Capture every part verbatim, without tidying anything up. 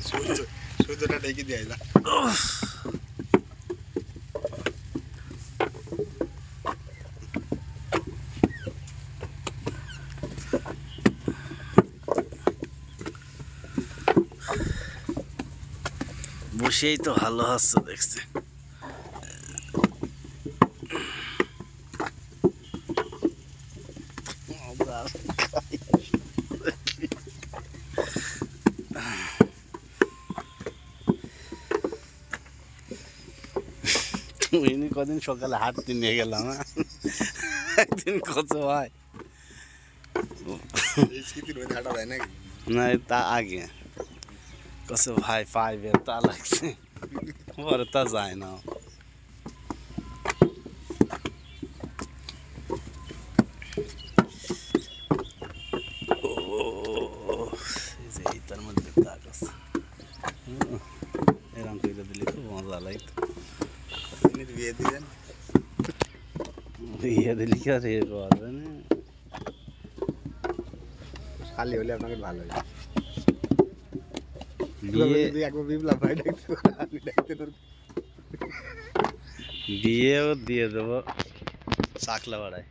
সুতোটা ডেকে দিয়ে যা বসেই তো ভালো হচ্ছে দেখছি। তুমি কদিন সকালে হাঁটতে নিয়ে গেলাম, একদিন কত ভাই না তা আগে কত ভাই পাইবে তা লাগছে, পরে তা যায় না। তার মধ্যে দাগ আছে, এরকম করে দিলে খুব মজা লাগতো। বিয়ে দিলেন বিয়ে দিলি কি আর এ পাওয়া যায় না, খালি হলে আপনাকে ভালো লাগে। বিয়েও দিয়ে দেবো চাকলা বাড়ায়।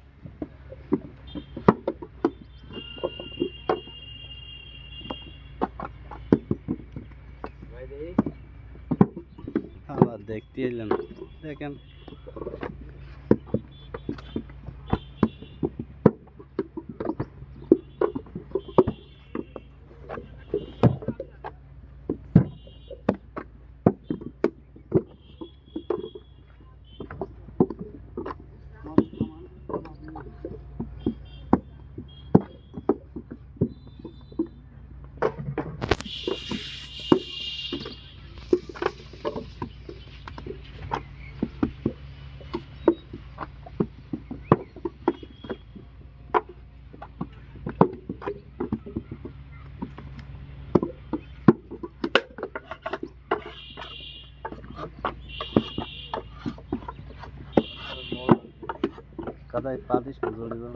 আবার দেখতে এলেন, দেখেন কাদায় পা দিস না, জড়ে যাবে।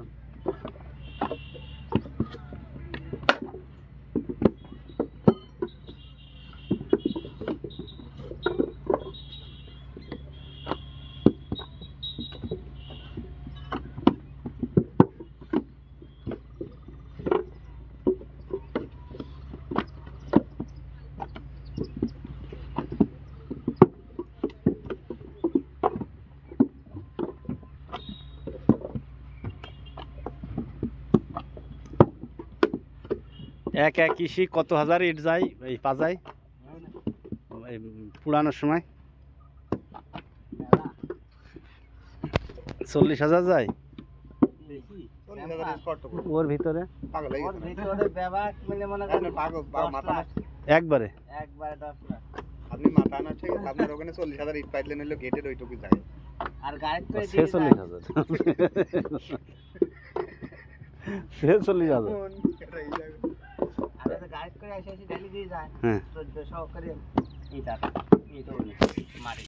এক এক কৃষি কত হাজার ইট যায় এই পাজায় পুরানোর সময়? চল্লিশ হাজার যায় ওর ভিতরে একবারে। আপনি মাথা না ঠিক আছে, আপনার ওখানে চল্লিশ হাজার ইট পাইলেন হলো গেটের ওইটুকু যায় আর গাড়ি করে ছেচল্লিশ হাজার ছেচল্লিশ হাজার গাড়ি করে এসে এসে ডেলি দিয়ে যায় চোদ্দশো করে এইটা এইটা মারি।